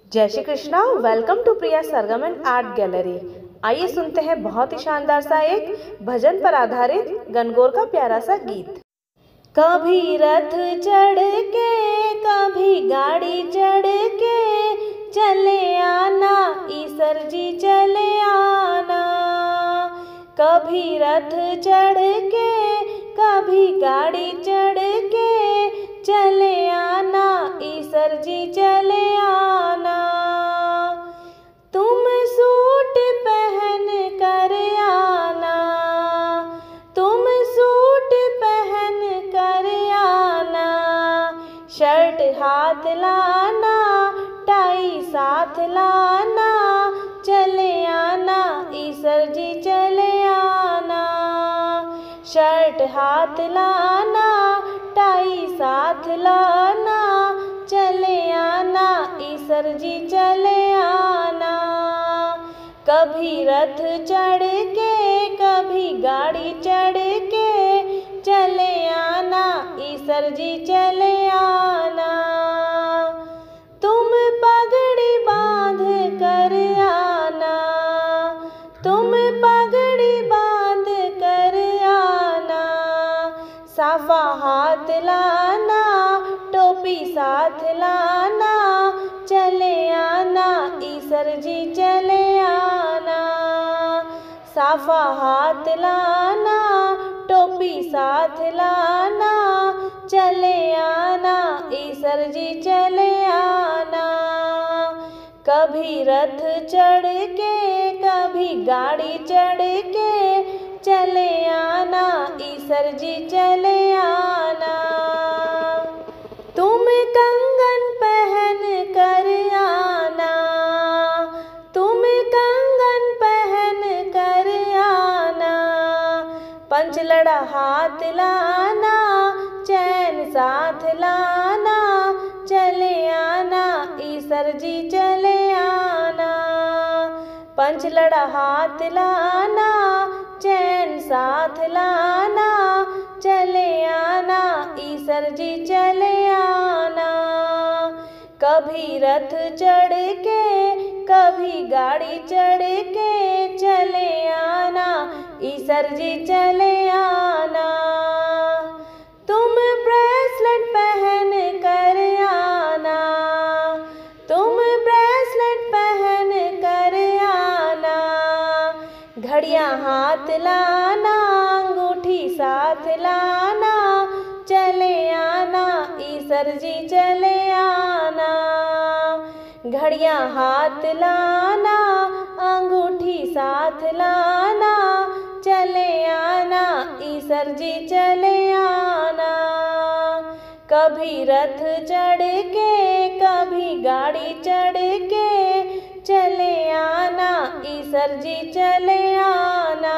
जय Shri Krishna. Welcome to Priya Sargam and art gallery. आइए सुनते हैं बहुत ही शानदार सा एक भजन पर आधारित गणगौर का प्यारा सा गीत। कभी रथ चढ़ के कभी गाड़ी चढ़ के चले आना ईसर जी चले आना। कभी रथ चढ़ के कभी गाड़ी चढ़ के चले आना ईसर जी चले आना। तुम सूट पहन कर आना, तुम सूट पहन कर आना। शर्ट हाथ लाना, टाई साथ लाना, चले आना ईसर जी चले आना। शर्ट हाथ लाना, टाई साथ लाना, चले आना ईसर जी चले आना। कभी रथ चढ़ के कभी गाड़ी चढ़ के चले आना ईसर जी चले आना। तुम पगड़ी बांध कर आना, तुम पगड़ी बांध कर आना। साफा हाथ लाना, टोपी साथ लाना, चले आना ईसर जी चले आना। साफा हाथ लाना, टोपी साथ लाना, चले आना ईसर जी चले आना। कभी रथ चढ़ के कभी गाड़ी चढ़ के चले आना ईसर जी चले आना। तुम कंगन पहन कर आना, तुम कंगन पहन कर आना। पंचलड़ा हाथ लाना, चैन साथ लाना, चले आना ईसर जी चले आना। पंचलड़ा हाथ लाना, चैन साथ लाना, चले आना ईसर जी चले आना। कभी रथ चढ़ के कभी गाड़ी चढ़ के चले आना ईसर जी चले आना। तुम ब्रेसलेट पहन कर आना, तुम ब्रेसलेट पहन कर आना। घड़ियां हाथ लाना, अंगूठी साथ लाना, चले आना ईसर जी चले आना। घड़ियां हाथ लाना, अंगूठी साथ लाना, चले आना ईसर जी चले आना। कभी रथ चढ़ के कभी गाड़ी चढ़ के चले आना ईसर जी चले आना।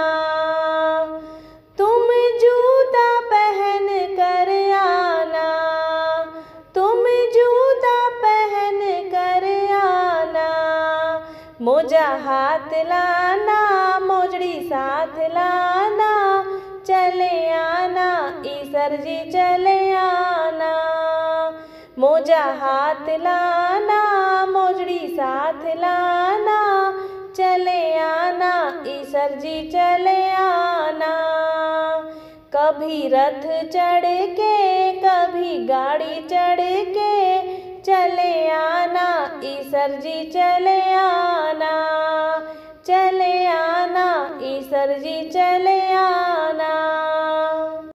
तुम जूता पहन कर आना, तुम जूता पहन कर आना। मोजा हाथ लाना, मोजड़ी साथ लाना, चले आना ईसर जी चले आना। मोजा हाथ लाना, मोजड़ी साथ लाना, चले आना ईसर जी चले आना। कभी रथ चढ़ के कभी गाड़ी चढ़ के चले आना ईसर जी चले आना। चले आना ईसर जी चले आना।